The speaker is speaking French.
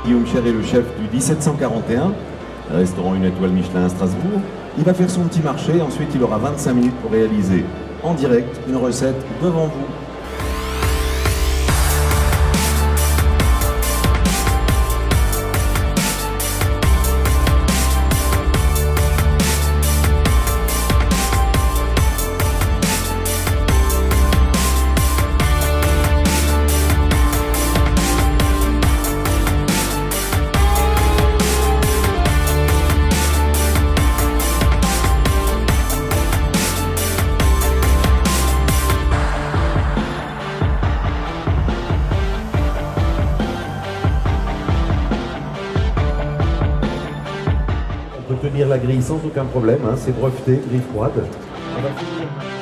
Guillaume Cher est le chef du 1741, restaurant 1 étoile Michelin à Strasbourg. Il va faire son petit marché, ensuite il aura 25 minutes pour réaliser en direct une recette devant vous. On peut tenir la grille sans aucun problème, hein, c'est breveté, grille froide. On va finir.